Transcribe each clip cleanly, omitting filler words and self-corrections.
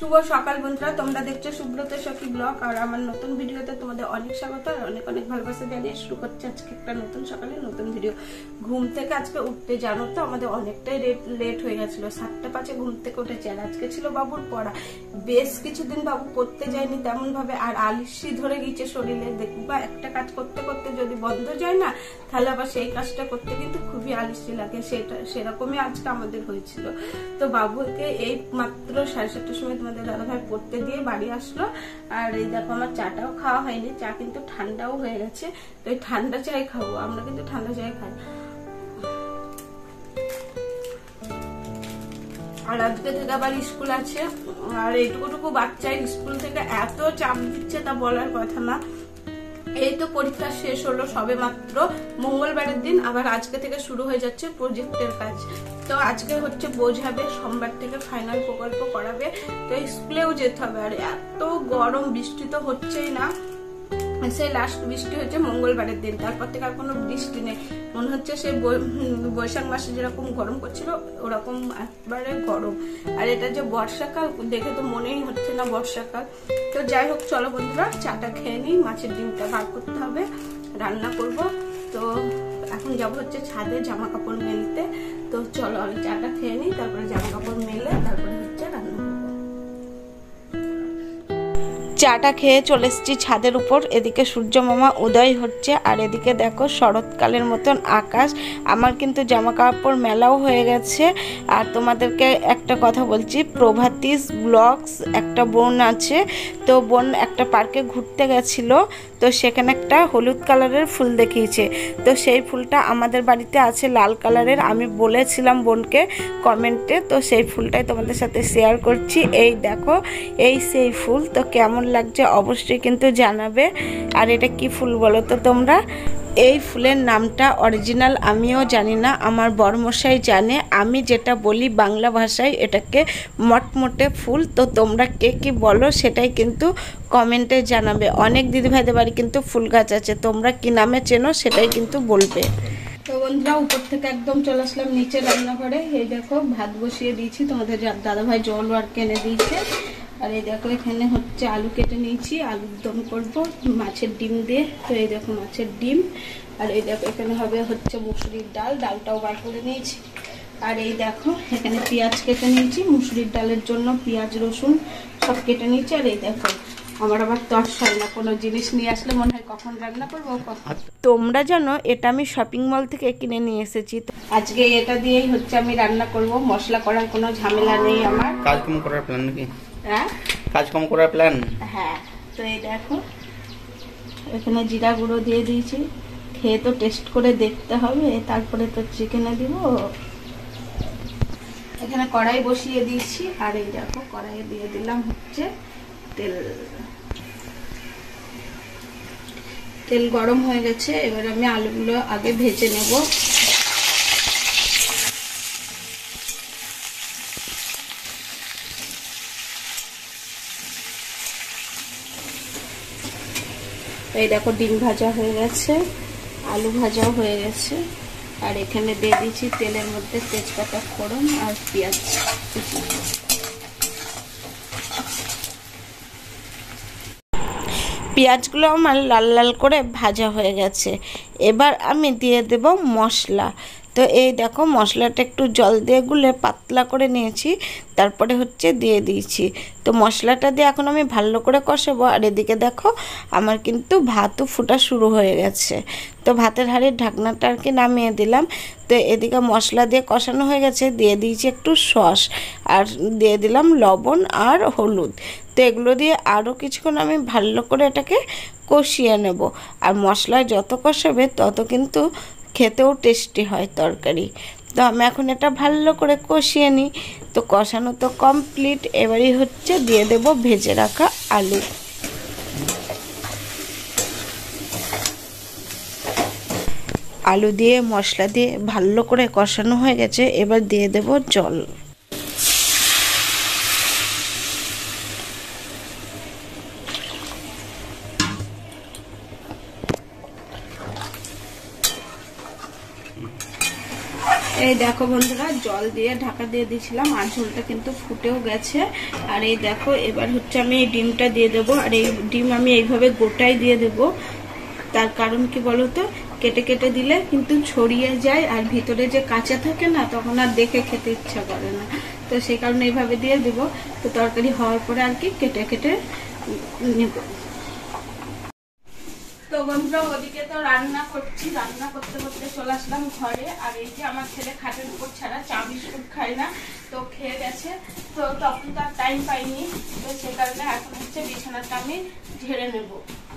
শুভ সকাল বন্ধুরা, তোমরা দেখছো সুব্রত সখী ব্লগ। আর আমার নতুন ভিডিওতে তোমাদের অনেক স্বাগত আর অনেক অনেক ভালোবাসা জানিয়ে শুরু করছে আজকে একটা নতুন সকালে নতুন ভিডিও। ঘুম থেকে আজকে উঠতে জানো তো আমাদের অনেকটাই লেট হয়ে গেছিল। 7:05 ঘুম থেকে উঠেছি। আর আজকে ছিল বাবুর পড়া। বেশ কিছুদিন বাবু পড়তে যায়নি তেমন ভাবে, আর আলসি ধরে গিয়েছে শরীরে। দেখবা একটা কাজ করতে করতে যদি বন্ধ যায় না, তাহলে আবার সেই কাজটা করতে কিন্তু খুবই আলসি লাগে। সেরকমই আজকে আমাদের হয়েছিল। তো বাবুকে এই মাত্র 7:30টার সময় তোমাদের দাদাভাই পড়তে দিয়ে বাড়ি আসলো। আর এই দেখো আমার চাটাও খাওয়া হয়নি, চা কিন্তু ঠান্ডাও হয়ে গেছে। তো এই ঠান্ডা চাই খাবো, আমরা কিন্তু ঠান্ডা চাই খাই। আর আজকে থেকে আবার স্কুল আছে। আর এইটুকুটুকু বাচ্চার স্কুল থেকে এত চাপ দিচ্ছে তা বলার কথা না। এই তো পরীক্ষা শেষ হলো সবে মাত্র মঙ্গলবারের দিন, আবার আজকে থেকে শুরু হয়ে যাচ্ছে প্রজেক্টের কাজ। তো আজকে হচ্ছে বোঝাবে, সোমবার থেকে ফাইনাল প্রকল্প করাবে। তো স্কুলেও যেতে হবে। আর এত গরম, বৃষ্টি তো হচ্ছেই না। সেই লাস্ট বৃষ্টি হচ্ছে মঙ্গলবারের দিন, তারপর থেকে আর কোনো বৃষ্টি নেই। মনে হচ্ছে সেই বৈশাখ মাসে যেরকম গরম করছিল ওরকম একবারে গরম। আর এটা যে বর্ষাকাল, দেখে তো মনেই হচ্ছে না বর্ষাকাল। তো যাই হোক, চলো বন্ধুরা চাটা খেয়ে নিই। মাছের ডিমটা বার করতে হবে, রান্না করব। তো এখন যাবো হচ্ছে ছাদে জামা কাপড় মেলতে। তো চলো আমি চাটা খেয়ে নিই, তারপরে জামা কাপড় মেলে তারপরে হচ্ছে রান্না করবো। চাটা খেয়ে চলে এসেছি ছাদের উপর। এদিকে সূর্য মামা উদয় হচ্ছে, আর এদিকে দেখো শরৎকালের মতন আকাশ। আমার কিন্তু জামা কাপড় মেলাও হয়ে গেছে। আর তোমাদেরকে একটা কথা বলছি, প্রভাতিস ব্লগস একটা বোন আছে। তো বোন একটা পার্কে ঘুরতে গেছিলো, তো সেখানে একটা হলুদ কালারের ফুল দেখিয়েছে। তো সেই ফুলটা আমাদের বাড়িতে আছে লাল কালারের। আমি বলেছিলাম বোনকে কমেন্টে, তো সেই ফুলটাই তোমাদের সাথে শেয়ার করছি। এই দেখো, এই সেই ফুল। তো কেমন লাগছে অবশ্যই কিন্তু জানাবে। আর এটা কি ফুল বলো তো তোমরা? এই ফুলের নামটা অরিজিনাল আমিও জানি না, আমার বড়মশাই জানে। আমি যেটা বলি বাংলা ভাষায় এটাকে মটমটে ফুল। তো তোমরা কে কি বলো সেটাই কিন্তু কমেন্টে জানাবে। অনেক দিদিভাইদের বাড়ি কিন্তু ফুল গাছ আছে, তোমরা কি নামে চেনো সেটাই কিন্তু বলবে। তো বন্ধুরা উপর থেকে একদম চলে আসলাম নিচে রান্নাঘরে। এই দেখো ভাত বসিয়ে দিয়েছি, তোমাদের দাদাভাই জল আর কিনে দিয়েছে। আর এই দেখো এখানে হচ্ছে আলু কেটে নিয়েছি, আলুর দম করবো মাছের ডিম দিয়ে। তো এই দেখো মাছের ডিম। আর এই দেখো এখানে হবে হচ্ছে মুসুরির ডাল, ডালটাও বার করে নিয়েছি। আর এই দেখো এখানে পেঁয়াজ কেটে নিয়েছি, মুসুরির ডালের জন্য পেঁয়াজ রসুন সব কেটে নিয়েছি। আর এই দেখো আমার আবার তর্স হয় না, কোনো জিনিস নিয়ে আসলে মনে হয় কখন রান্না করবো কখন। তোমরা জানো এটা আমি শপিং মল থেকে কিনে নিয়ে এসেছি। আজকে এটা দিয়েই হচ্ছে আমি রান্না করব। মশলা করার কোনো ঝামেলা নেই আমার। কাজ কম করার প্ল্যান নাকি? হ্যাঁ, কাজ কম করার প্ল্যান। হ্যাঁ। তো এই দেখো এখানে জিরা গুঁড়ো দিয়ে দিয়েছি, খেয়ে তো টেস্ট করে দেখতে হবে, তারপরে তো চিকেনে দিব। এখানে কড়াই বসিয়ে দিয়েছি। আর এই দেখো কড়াইয়ে দিয়ে দিলাম হচ্ছে তেল। তেল গরম হয়ে গেছে, এবার আমি আলুগুলো আগে ভেজে নেব। এই দেখো ডিম ভাজা হয়ে গেছে, আলু ভাজাও হয়ে গেছে। আর এখানে দিয়ে দিচ্ছি তেলের মধ্যে তেজপাতা ফোড়ন আর পেঁয়াজ। পেঁয়াজগুলো আমার লাল লাল করে ভাজা হয়ে গেছে। এবার আমি দিয়ে দেব মশলা। তো এই দেখো মশলাটা একটু জল দিয়ে গুলে পাতলা করে নিয়েছি, তারপরে হচ্ছে দিয়ে দিয়েছি। তো মশলাটা দিয়ে এখন আমি ভালো করে কষাবো। আর এদিকে দেখো আমার কিন্তু ভাতও ফোটা শুরু হয়ে গেছে। তো ভাতের হাঁড়ির ঢাকনাটা আর কি নামিয়ে দিলাম। তো এদিকে মশলা দিয়ে কষানো হয়ে গেছে, দিয়ে দিয়েছি একটু সস, আর দিয়ে দিলাম লবণ আর হলুদ। তো এগুলো দিয়ে আরও কিছুক্ষণ আমি ভালো করে এটাকে কষিয়ে নেব। আর মশলায় যত কষাবে তত কিন্তু খেতেও টেস্টি হয় তরকারি। তো আমি এখন এটা ভালো করে কষিয়ে নিই। তো কষানো তো কমপ্লিট, এবারই হচ্ছে দিয়ে দেব ভেজে রাখা আলু। আলু দিয়ে মশলা দিয়ে ভালো করে কষানো হয়ে গেছে, এবার দিয়ে দেব জল। এই দেখো বন্ধুরা, জল দিয়ে ঢাকা দিয়ে দিয়েছিলাম আর ঝোলটা কিন্তু ফুটেও গেছে। আর এই দেখো এবার হচ্ছে আমি এই ডিমটা দিয়ে দেবো। আর এই ডিম আমি এইভাবে গোটাই দিয়ে দেবো। তার কারণ কি বলতো, কেটে কেটে দিলে কিন্তু ছড়িয়ে যায় আর ভিতরে যে কাঁচা থাকে না, তখন আর দেখে খেতে ইচ্ছা করে না। তো সেই কারণে এইভাবে দিয়ে দেবো। তো তরকারি হওয়ার পরে আর কি কেটে কেটে নেব। তো বন্ধুরা, ওদিকে তো রান্না করছি, রান্না করতে করতে চলে আসলাম ঘরে। আর এই যে আমার ছেলে খাটের উপর ছাড়া চা বিস্কুট খায় না, তো খেয়ে গেছে। তো তখন তো আর টাইম পাইনি, তো সে কারণে এখন হচ্ছে বিছানাটা আমি ঝেড়ে নেব।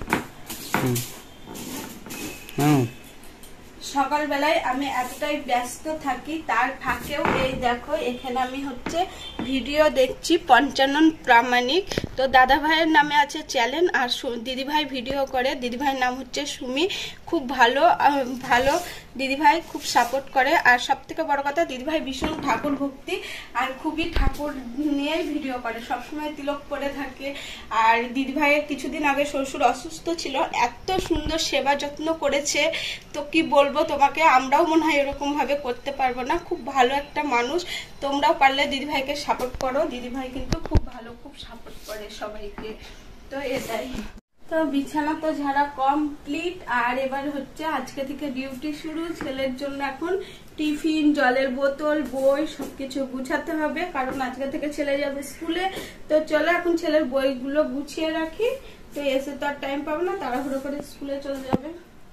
সকালবেলায় আমি এতটাই ব্যস্ত থাকি, তার ফাঁকেও এই দেখো এখানে আমি হচ্ছে ভিডিও দেখছি পঞ্চানন প্রামাণিক। তো দাদা ভাইয়ের নামে আছে চ্যানেল, আর দিদিভাই ভিডিও করে। দিদিভাইয়ের নাম হচ্ছে সুমি। খুব ভালো ভালো দিদিভাই, খুব সাপোর্ট করে। আর সব থেকে বড় কথা, দিদিভাই ভীষণ ঠাকুর ভক্তি আর খুবই ঠাকুর নিয়েই ভিডিও করে, সবসময় তিলক পরে থাকে। আর দিদিভাইয়ের কিছুদিন আগে শ্বশুর অসুস্থ ছিল, এত সুন্দর সেবা যত্ন করেছে, তো কি বলবো তোমাকে, আমরাও মনে হয় এরকম ভাবে করতে পারবো না। খুব ভালো একটা মানুষ, তোমরাও পারলে দিদিভাইকে সাপোর্ট করো। দিদিভাই কিন্তু খুব ভালো, খুব সাপোর্ট করে সবাইকে। তো এটাই। তো বিছানা তো ঝাড়া কমপ্লিট। আর এবার হচ্ছে আজকে থেকে ডিউটি শুরু। ছেলের জন্য এখন টিফিন, জলের বোতল, বই সবকিছু গুছাতে হবে, কারণ আজকে থেকে ছেলে যাবে স্কুলে। তো চলো এখন ছেলের বইগুলো গুছিয়ে রাখি। তো এসে তো আর টাইম পাবো না, তাড়াহুড়ো করে স্কুলে চলে যাবে।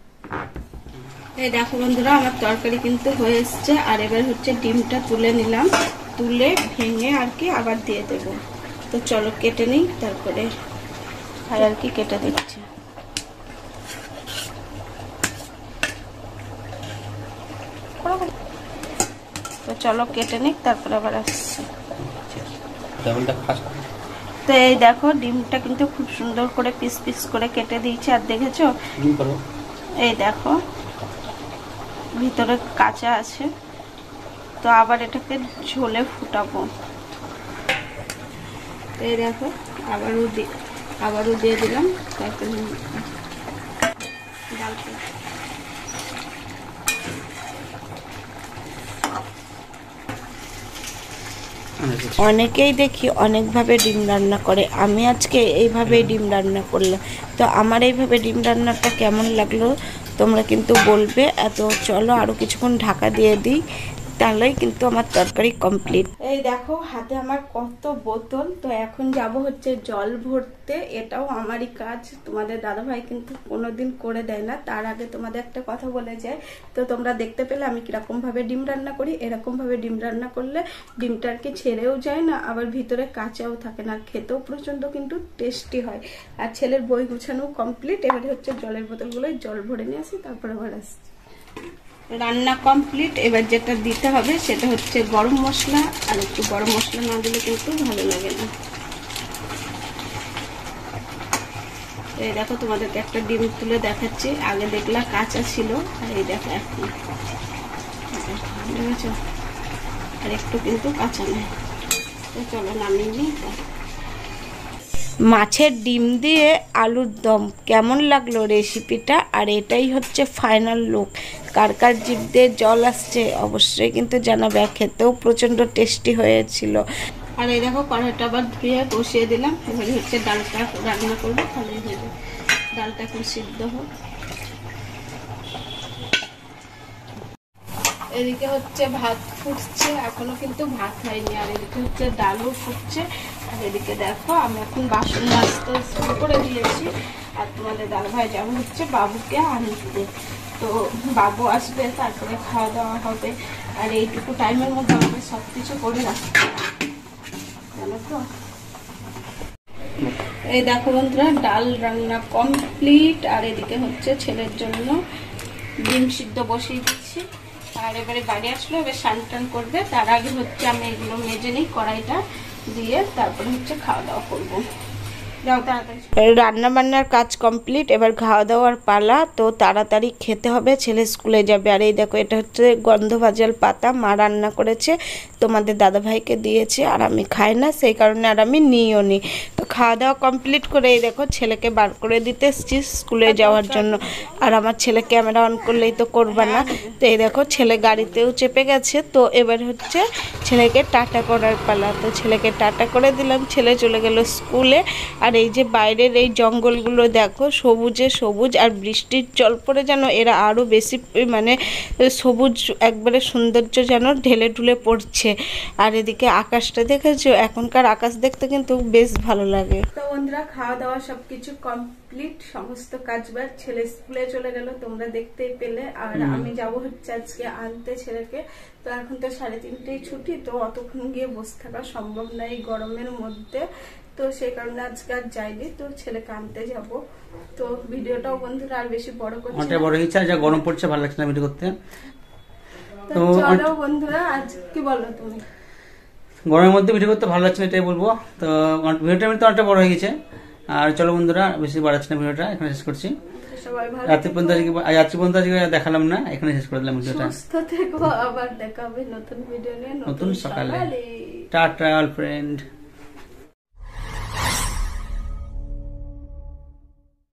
এই দেখো বন্ধুরা, আমার তরকারি কিন্তু হয়ে এসছে। আর এবার হচ্ছে ডিমটা তুলে নিলাম, তুলে ভেঙে আর কি আবার দিয়ে দেব। তো চলো কেটে নিই, তারপরে আর কি কেটে দিচ্ছি। তো চলো কেটে নিই, তারপরে আবার আসছি। তো এই দেখো ডিমটা কিন্তু খুব সুন্দর করে পিস পিস করে কেটে দিয়েছি। আর দেখেছো, এই দেখো ভিতরে কাঁচা আছে। তো আবার এটাকে ঝোলে ফুটাবো। এই দেখো আবারও দিয়ে দিলাম। তারপরে অনেকেই দেখি অনেকভাবে ডিম রান্না করে, আমি আজকে এইভাবেই ডিম রান্না করলাম। তো আমার এইভাবে ডিম রান্নাটা কেমন লাগলো তোমরা কিন্তু বলবে। এত চলো আরো কিছুক্ষণ ঢাকা দিয়ে দিই, তাহলেই কিন্তু আমার তরকারি কমপ্লিট। এই দেখো হাতে আমার কত বোতল। তো এখন যাব হচ্ছে জল ভরতে। এটাও আমারই কাজ, তোমাদের দাদাভাই কিন্তু কোনোদিন করে দেয় না। তার আগে তোমাদের একটা কথা বলে যায়। তো তোমরা দেখতে পেলে আমি কিরকম ভাবে ডিম রান্না করি। এরকম ভাবে ডিম রান্না করলে ডিমটা আর কি ছেড়েও যায় না, আবার ভিতরে কাঁচাও থাকে না, আর খেতেও প্রচন্ড কিন্তু টেস্টি হয়। আর ছেলের বই গুছানো কমপ্লিট। এবারে হচ্ছে জলের বোতলগুলো জল ভরে নিয়ে আসি, তারপরে আবার আসছি। রান্না কমপ্লিট। এবার যেটা দিতে হবে সেটা হচ্ছে গরম মশলা। আর একটু গরম মশলা না দিলে কিন্তু ভালো লাগে না। এই দেখো তোমাদেরকে একটা ডিম তুলে দেখাচ্ছি। আগে দেখলা কাঁচা ছিল, আর এই দেখো এখন দেখেছ, আর একটু কিন্তু কাঁচা নেই। তো চলো নামিয়ে নিই। মাছের ডিম দিয়ে আলুর দম কেমন লাগলো রেসিপিটা? আর এটাই হচ্ছে ফাইনাল লুক। কার কার জিভ দিয়ে জল আসছে অবশ্যই কিন্তু জানাবে। খেতেও প্রচণ্ড টেস্টি হয়েছিল। আর এই দেখো কড়াইটা আবার ধুয়ে বসিয়ে দিলাম। এবারে হচ্ছে ডালটা রান্না করবো, তাহলে হয়ে যাবে। ডালটা এখন সিদ্ধ হোক। এদিকে হচ্ছে ভাত ফুটছে, এখনো কিন্তু ভাত হয়নি। আর এদিকে হচ্ছে ডালও ফুটছে। আর এদিকে দেখো আমি এখন বাসন মাজতে শুরু করে দিয়েছি। আর তোমাদের দাদাভাই যাবো হচ্ছে বাবুকে আনতে। তো বাবু আসবে, তারপরে খাওয়া দাওয়া হবে। আর এইটুকু টাইমের মধ্যে আমাকে সব কিছু করে রাখতে হবে, জানো তো। এই দেখো বন্ধুরা, ডাল রান্না কমপ্লিট। আর এদিকে হচ্ছে ছেলের জন্য ডিম সিদ্ধ বসিয়ে দিচ্ছি। আর এবারে বাড়ি আসলো, এবার স্নান টান করবে। তার আগে হচ্ছে আমি এগুলো মেজে নিই, কড়াইটা দিয়ে তারপরে হচ্ছে খাওয়া দাওয়া করবো। রান্না বান্নার কাজ কমপ্লিট। এবার খাওয়া দাওয়ার পালা। তো তাড়াতাড়ি খেতে হবে, ছেলে স্কুলে যাবে। আর এই দেখো এটা হচ্ছে গন্ধভাজাল পাতা, মা রান্না করেছে, তোমাদের দাদাভাইকে দিয়েছে। আর আমি খাই না, সেই কারণে আর আমি নিইও নি। তো খাওয়া দাওয়া কমপ্লিট করে এই দেখো ছেলেকে বার করে দিতে এসেছি স্কুলে যাওয়ার জন্য। আর আমার ছেলে ক্যামেরা অন করলেই তো করবে না, তো এই দেখো ছেলে গাড়িতেও চেপে গেছে। তো এবার হচ্ছে ছেলেকে টাটা করার পালা। তো ছেলেকে টাটা করে দিলাম, ছেলে চলে গেল স্কুলে। আর এই যে বাইরের এই জঙ্গলগুলো দেখো সবুজে সবুজ, আর বৃষ্টির জল পড়ে যেন এরা আরও বেশি মানে সবুজ একবারে সৌন্দর্য যেন ঢেলে ঢুলে পড়ছে। আর এদিকে আকাশটা দেখেছো, এখনকার আকাশ দেখতে কিন্তু বেশ ভালো লাগে। তো বন্ধুরা খাওয়া দাওয়া সবকিছু কমপ্লিট, সমস্ত কাজবাজ, ছেলে স্কুলে চলে গেল তোমরা দেখতেই পেলে। আর আমি যাব হচ্ছে আজকে আনতে ছেলেকে। তো এখন তো 3:30 ছুটি, তো অতক্ষণ গিয়ে বসে থাকা সম্ভব নয় এই গরমের মধ্যে, তো সেই কারণে আজকে আর যাইনি। তো ছেলেকে আনতে যাব। তো ভিডিওটাও বন্ধুরা আর বেশি বড় করছি না, বড় ইচ্ছা, যা গরম পড়ছে ভালো লাগছে না ভিডিও করতে। তো চলো বন্ধুরা, আজ কি বলো তুমি? গরমের মধ্যে ভিডিও করতে ভালো লাগছে না এটাই বলবো। তো ভিডিওটা তো অনেকটা বড় হয়ে গেছে। আর চলো বন্ধুরা, বেশি বাড়াচ্ছি না ভিডিওটা, এখানে শেষ করছি। সবাই ভালো রাত্রি পর্যন্ত আজকে দেখালাম না, এখানে শেষ করে দিলাম ভিডিওটা। সুস্থ থেকো, আবার দেখা হবে নতুন ভিডিও নিয়ে নতুন সকালে। Tata all friend.